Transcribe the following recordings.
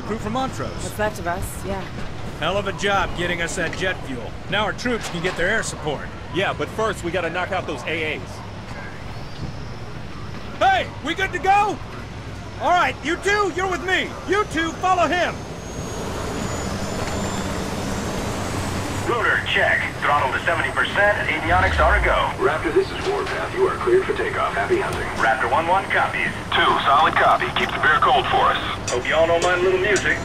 crew from Montrose. What's left of us, yeah. Hell of a job getting us that jet fuel. Now our troops can get their air support. Yeah, but first we gotta knock out those AAs. Hey, we good to go? All right, you two, you're with me. You two, follow him. Rotor, check. Throttle to 70%, avionics are a go. Raptor, this is Warpath. You are cleared for takeoff. Happy hunting. Raptor 1-1 copies. 2, solid copy. Keep the beer cold for us. Hope you all don't mind a little music.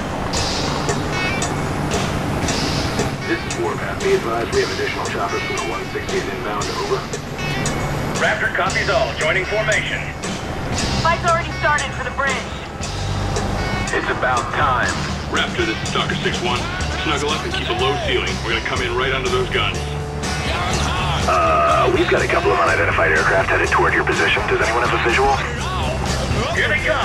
This is Warpath. Be advised we have additional choppers from the 160th inbound. Over. Raptor copies all. Joining formation. Fight's already started for the bridge. It's about time. Raptor, this is Stalker 6-1. Snuggle up and keep a low ceiling. We're gonna come in right under those guns. We've got a couple of unidentified aircraft headed toward your position. Does anyone have a visual? Here they come.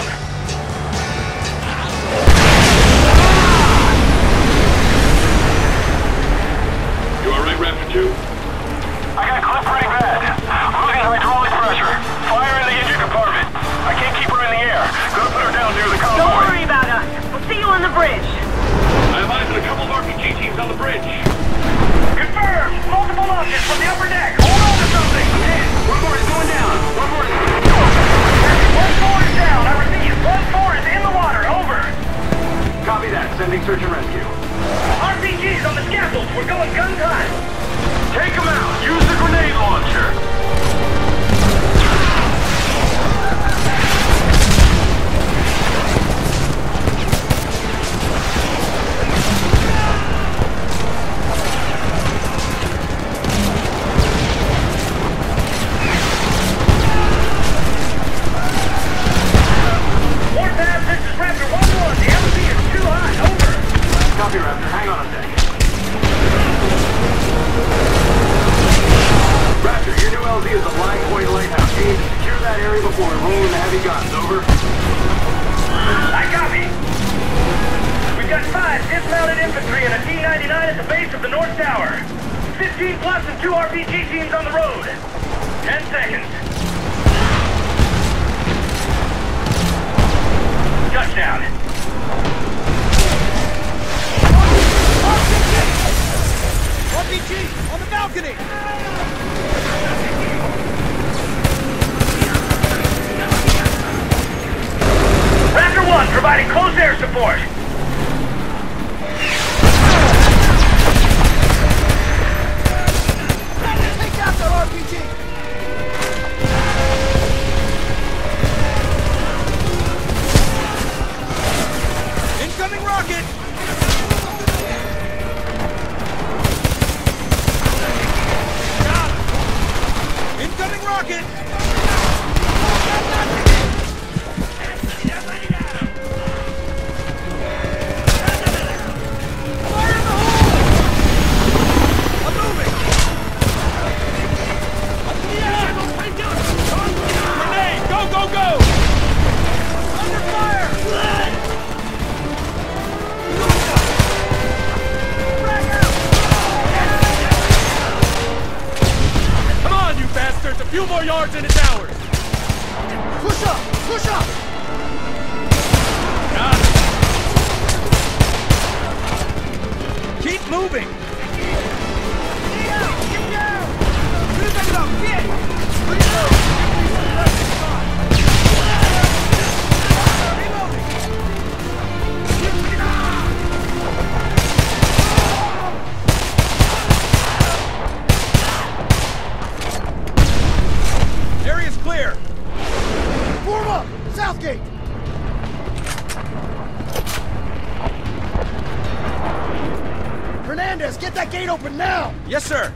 You alright, Raptor 2? I got clipped pretty bad. Losing hydraulic pressure. Fire in the engine compartment. I can't keep her in the air. Gonna put her down near the convoy. Don't worry about us. We'll see you on the bridge. I have eyes on a couple of RPG teams on the bridge. Confirmed. Multiple launches from the upper deck. Hold on to something. One more is going down. One more is... 1-4 is down. I repeat, 1-4 is in the water. Over. Copy that. Sending search and rescue. RPGs on the scaffolds. We're going gun time. Take them out. Use the grenade launcher. Warpath, this is Raptor 1-1. The LZ is too high. Over. Copy, Raptor. Hang on a sec. Raptor, your new LZ is the Blind Point Lighthouse. You need to secure that area before we roll in the heavy guns. Over. I copy. We've got 5 dismounted infantry and a T-99 at the base of the North Tower. 15 plus and 2 RPG teams on the road. 10 seconds. Touchdown. RPG, on the balcony! Raptor 1 providing close air support. Take out that RPG! Incoming rocket! Incoming rocket! Fire in the hole! I'm moving! Grenade! Go, go, go! Under fire! Come on, you bastards! A few more yards and it's ours! Push up! Push up! Got it! Keep moving! Get down! Get down! Get down! Get down! Area's clear! Form up! Southgate! Hernandez, get that gate open now! Yes, sir!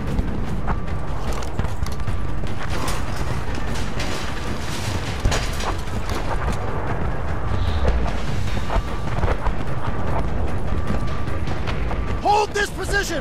Hold this position!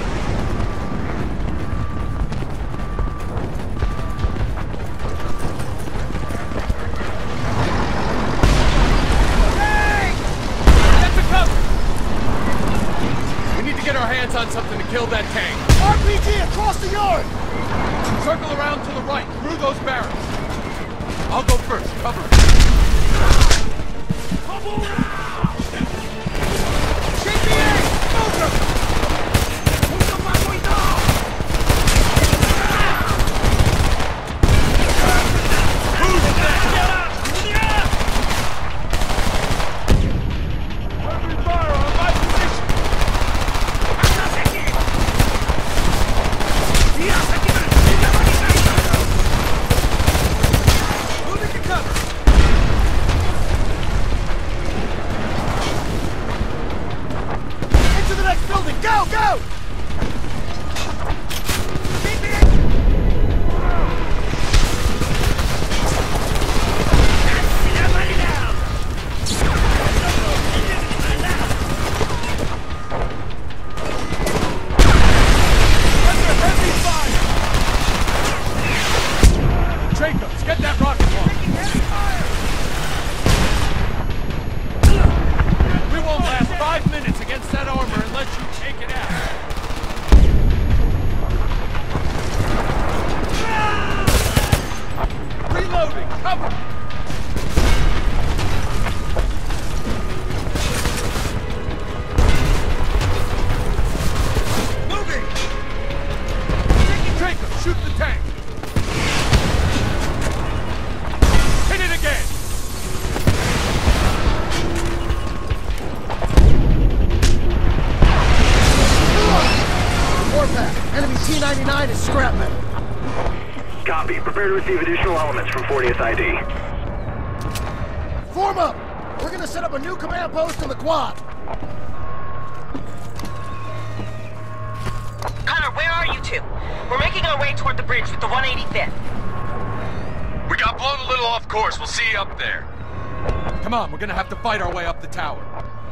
On something to kill that tank. RPG across the yard! Circle around to the right, through those barrels. I'll go first, cover it. Come on! T-99 is scrap metal. Copy. Prepare to receive additional elements from 40th ID. Form up! We're gonna set up a new command post on the quad. Connor, where are you two? We're making our way toward the bridge with the 185th. We got blown a little off course. We'll see you up there. Come on, we're gonna have to fight our way up the tower.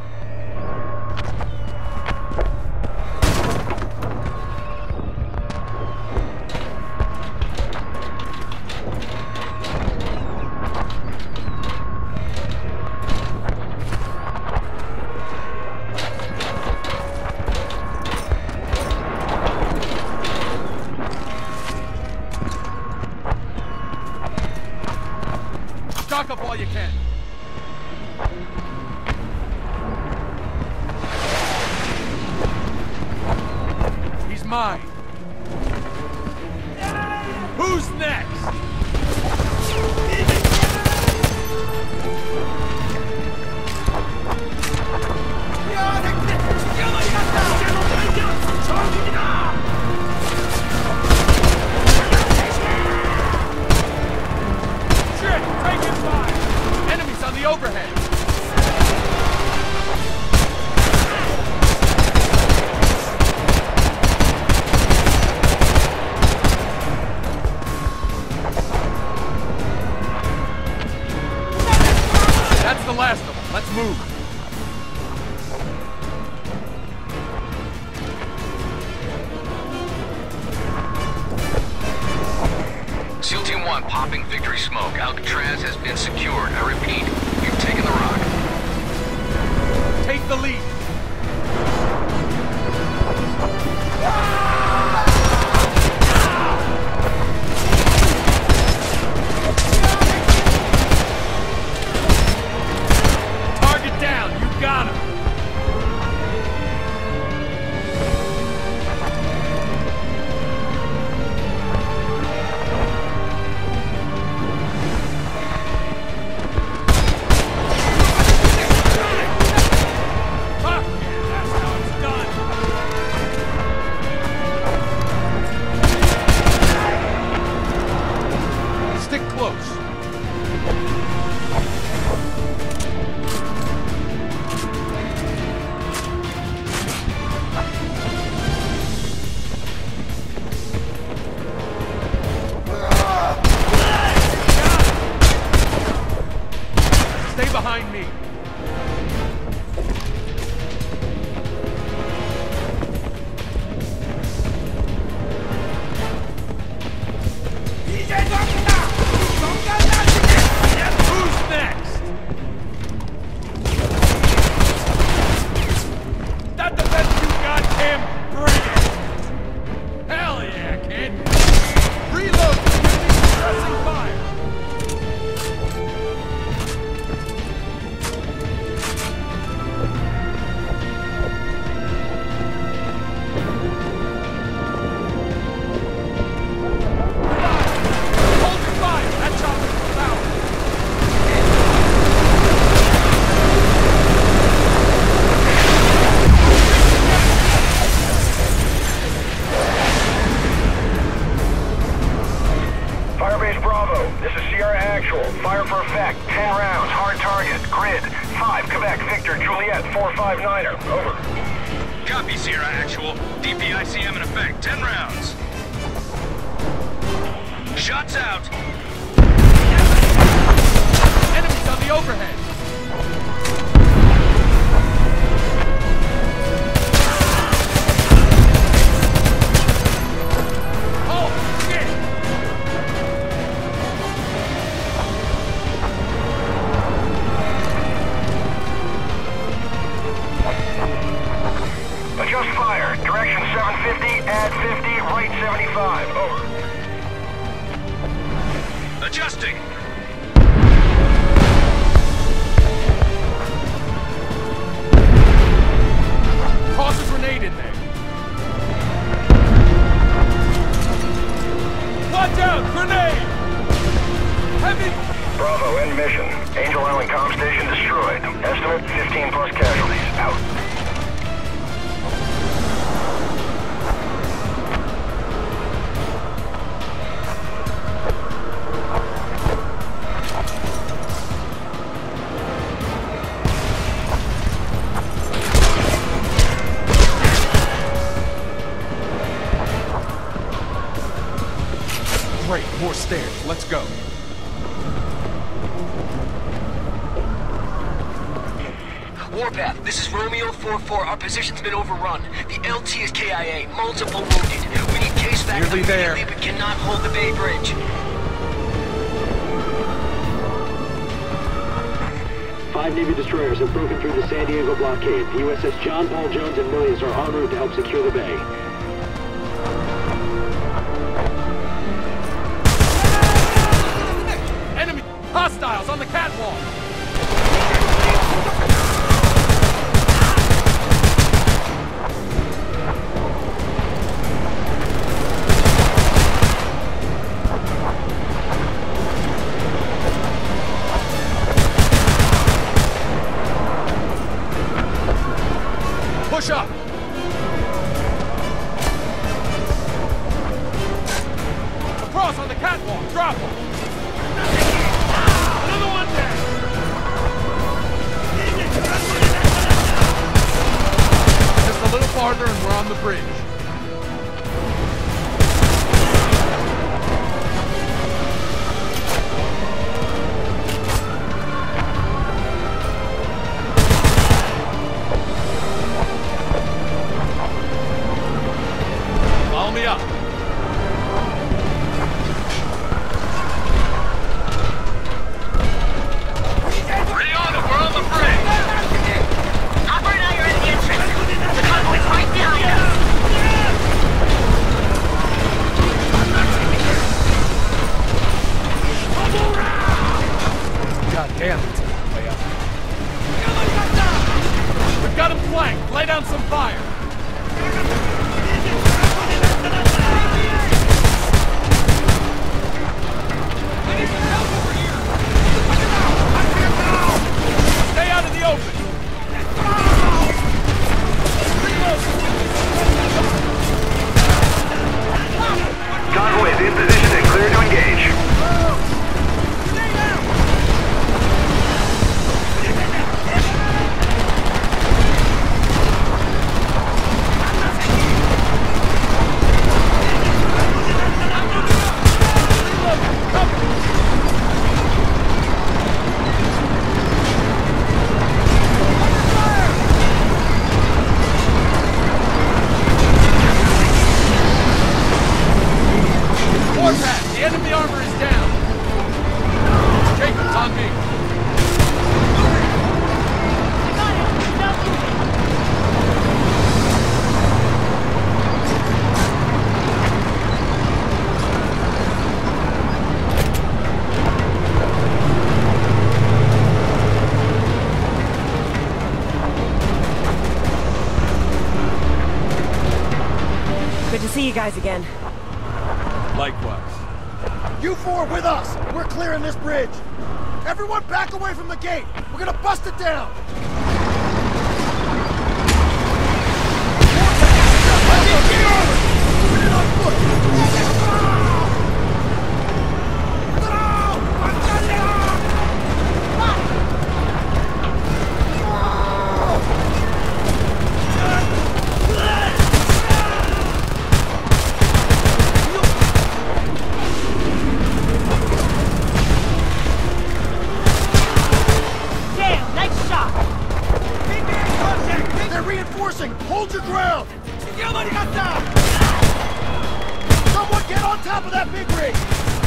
Stock up while you can. He's mine. Who's next? Shit! Taking fire! Enemies on the overhead! That's the last of them. Let's move. SEAL Team 1 popping victory smoke. Alcatraz has been secured. I repeat, you've taken the rock. Take the lead. Target down. You got him. Fuck yeah, that's how it's done. Stick close. Stay behind me. Who's next? That the best you got, Tim? Bring it! Hell yeah, kid! Reload! Give me suppressing fire! Hold your fire! That chopper's power! Firebase Bravo, this is Sierra Actual. Fire for effect. 10 rounds. Hard target. Grid. 5 Quebec Victor Juliet 459er. Over. Copy, Sierra Actual. DPICM in effect. 10 rounds. Shots out. Enemies on the overhead! Oh, shit! Adjust fire. Direction 750, add 50, right 75. Over. Adjusting. Toss a grenade in there. Watch out! Grenade! Heavy! Bravo, end mission. Angel Island comm station destroyed. Estimate 15 plus casualties. Out. More stairs. Let's go. Warpath, this is Romeo 4-4. Our position's been overrun. The LT is KIA. Multiple wounded. We need case back Nearly there. immediately, but cannot hold the Bay Bridge. 5 Navy destroyers have broken through the San Diego blockade. The USS John Paul Jones and Millies are en route to help secure the bay. Enemy hostiles on the catwalk. Push up! Across on the catwalk! Drop him! Another one down! Just a little farther and we're on the bridge. Follow me up. Ready on it, we're on the bridge. Operator, now you're at the entrance. The convoy's right behind us. God damn it. Way up. We've got him flanked. Lay down some fire. Stay out of the open! Convoy is in position and clear to engage. Warpath, the enemy armor is down! Jacob's on me! Good to see you guys again. Likewise. You four with us! We're clearing this bridge! Everyone back away from the gate! We're gonna bust it down! Put it on foot! Damn, nice shot! They're reinforcing! Hold your ground! Someone get on top of that big rig!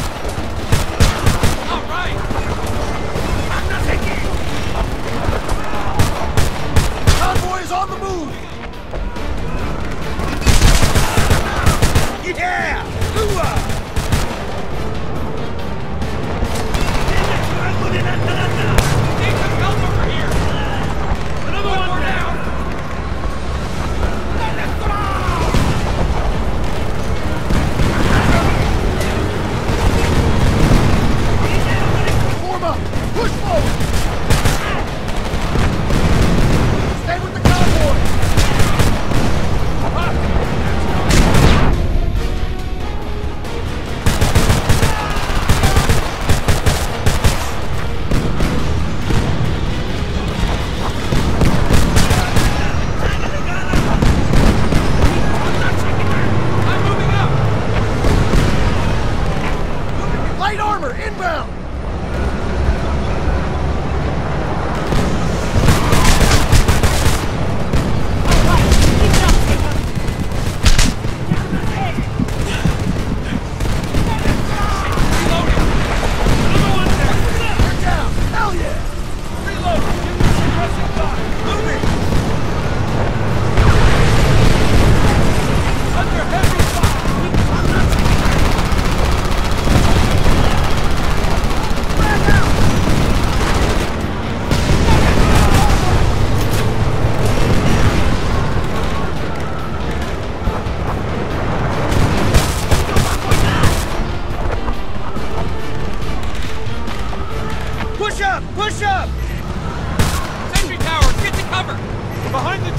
All right! Convoy is on the move! Yeah! Need some help over here! Another one down!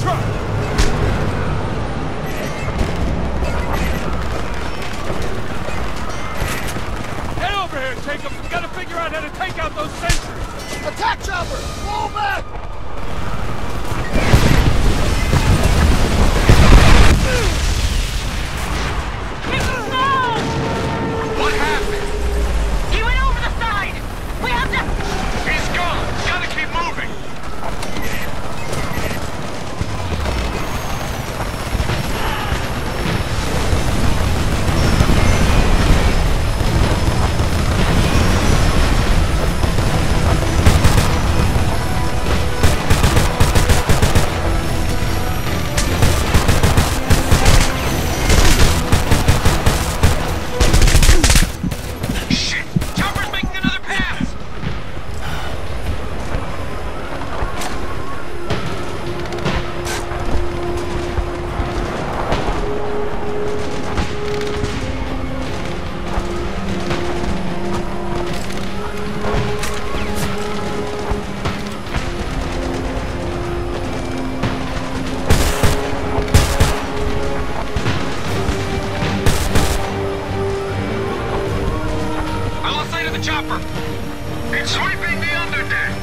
truck! Get over here, Jacob! We gotta figure out how to take out those sentries! Attack chopper! Fall back! What happened? He went over the side! We have to... He's gone! Gotta keep moving! It's sweeping the underdeck!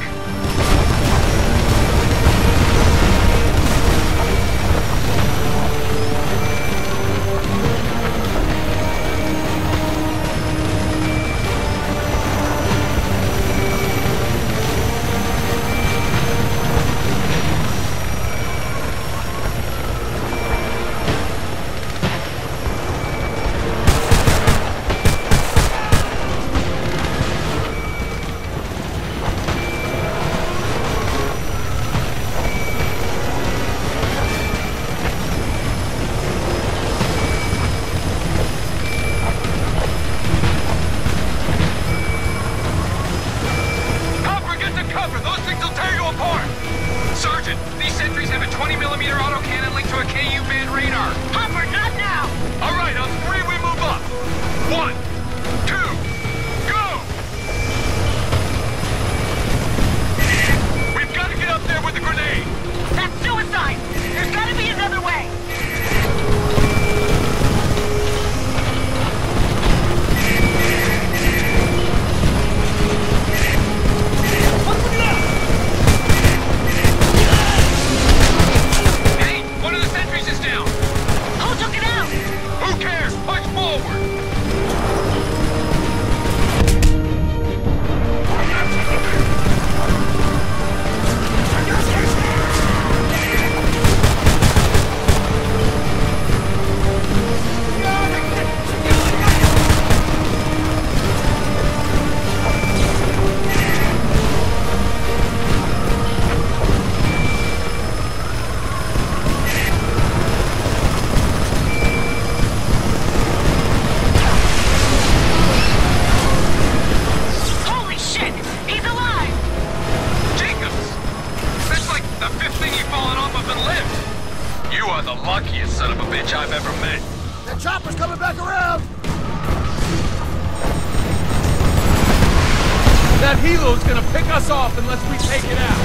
That helo's gonna pick us off unless we take it out.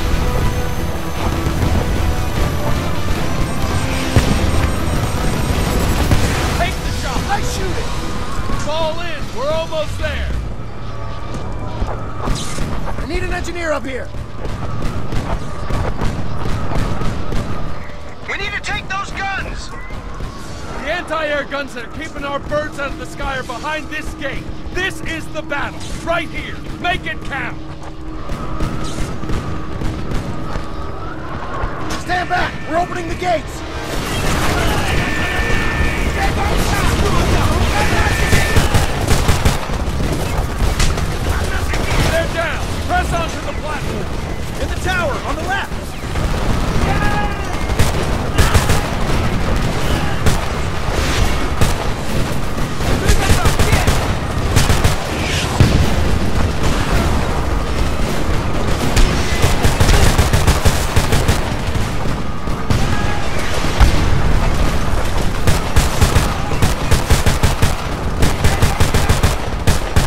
Take the shot. I shoot it. Fall in. We're almost there. I need an engineer up here. We need to take those guns! The anti-air guns that are keeping our birds out of the sky are behind this gate. This is the battle, right here. Make it count. Stand back. We're opening the gates. They're down. Press onto the platform. In the tower, on the left.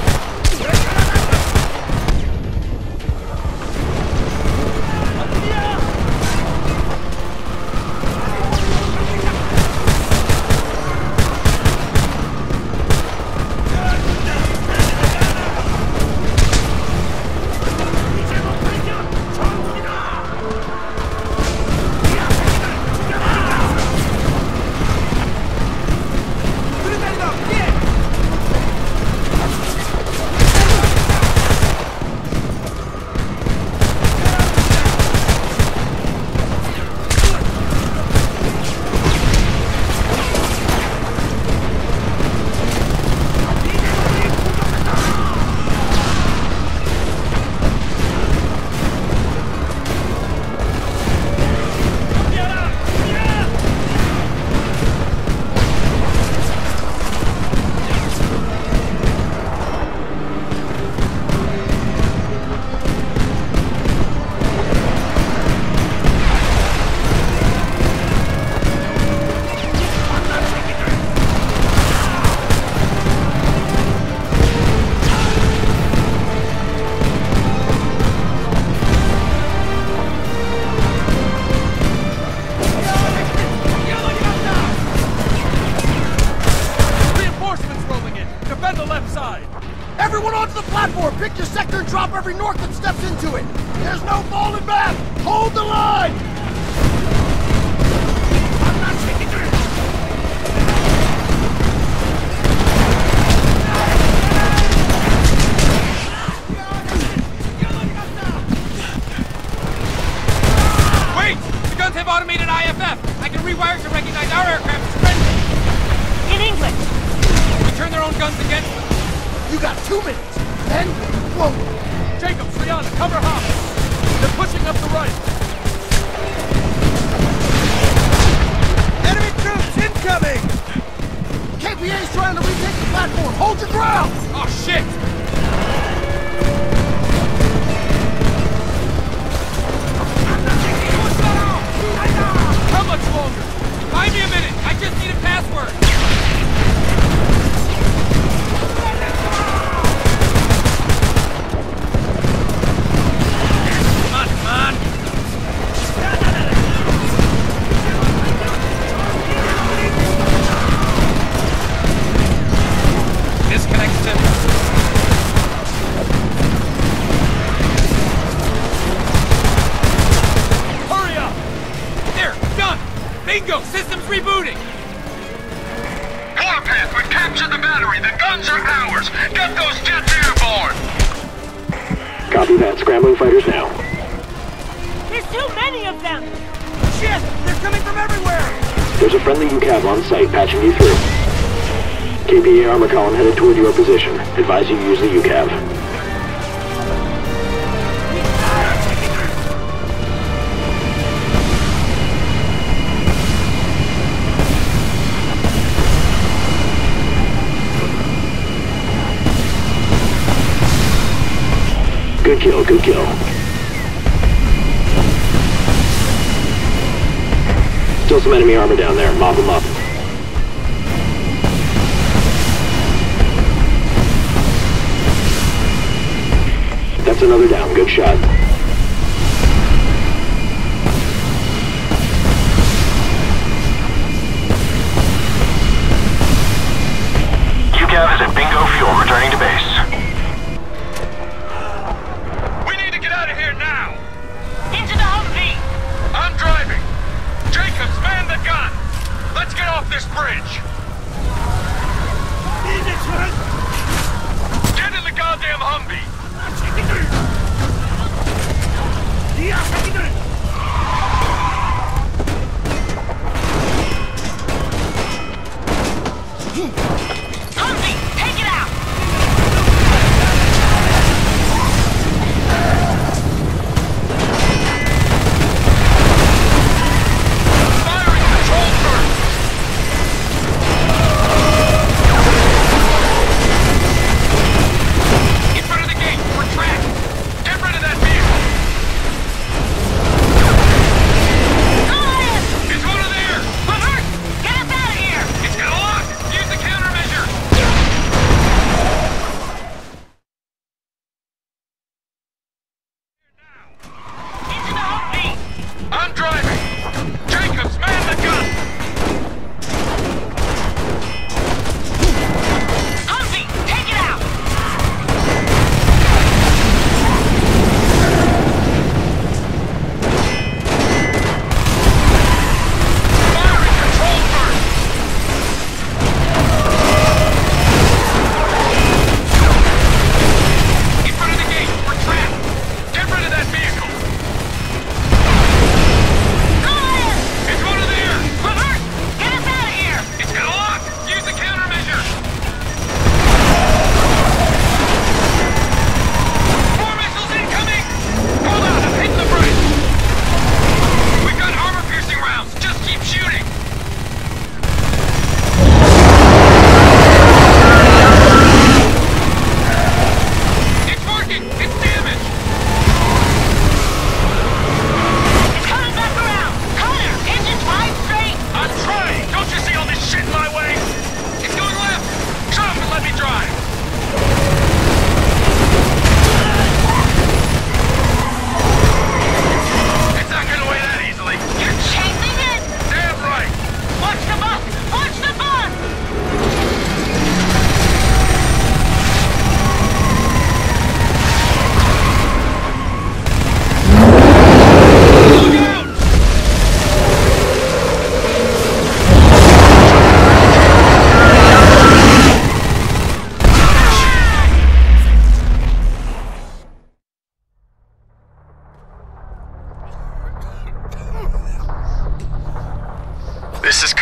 Yeah! platform! Pick your sector and drop every Nork that steps into it! There's no falling back! Hold the line! I'm not taking it! Wait! The guns have automated IFF! I can rewire to recognize our aircraft as friendly! In English! We turn their own guns against them! You got 2 minutes! Then, whoa! Jacob, Rihanna, cover Hop! They're pushing up the right! Enemy troops incoming! KPA's trying to retake the platform! Hold your ground! Oh, shit! How much longer? Buy me a minute! I just need a password! Come on, come on! Disconnection. Hurry up! There, done! Bingo! System's rebooting! Warpath, we've captured the battery. The guns are ours. Get those jets airborne. Copy that. Scrambling fighters now. There's too many of them! Shit! They're coming from everywhere! There's a friendly UCAV on site patching you through. KPA armor column headed toward your position. Advise you use the UCAV. Good kill, good kill. Still some enemy armor down there. Mop them up. That's another down. Good shot. UCAV is at Bingo Fuel, returning to base. We need to get out of here now! Into the Humvee! I'm driving! Jacobs, man the gun! Let's get off this bridge! Get in the goddamn Humvee!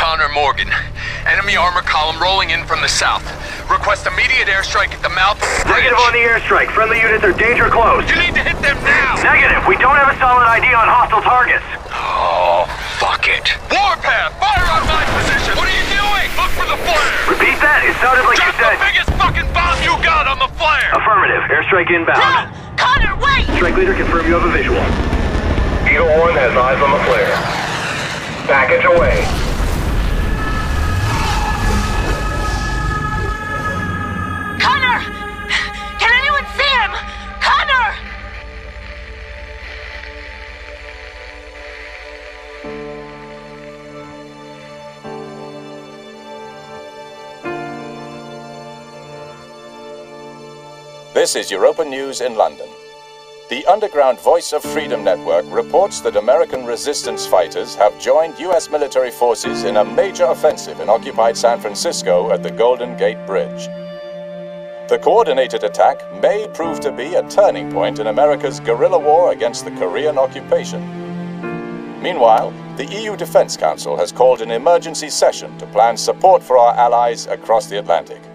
Connor Morgan. Enemy armor column rolling in from the south. Request immediate airstrike at the mouth of the bridge. Negative on the airstrike. Friendly units are danger close. You need to hit them now! Negative. We don't have a solid ID on hostile targets. Oh, fuck it. Warpath, fire on my position! What are you doing? Look for the flare! Repeat that. It sounded like Drop you said. the biggest fucking bomb you got on the flare! Affirmative. Airstrike inbound. No! Connor, wait! Strike leader, confirm you have a visual. Eagle 1 has eyes on the flare. Package away. Connor! Can anyone see him? Connor! This is Europa News in London. The underground Voice of Freedom network reports that American resistance fighters have joined U.S. military forces in a major offensive in occupied San Francisco at the Golden Gate Bridge. The coordinated attack may prove to be a turning point in America's guerrilla war against the Korean occupation. Meanwhile, the EU Defense Council has called an emergency session to plan support for our allies across the Atlantic.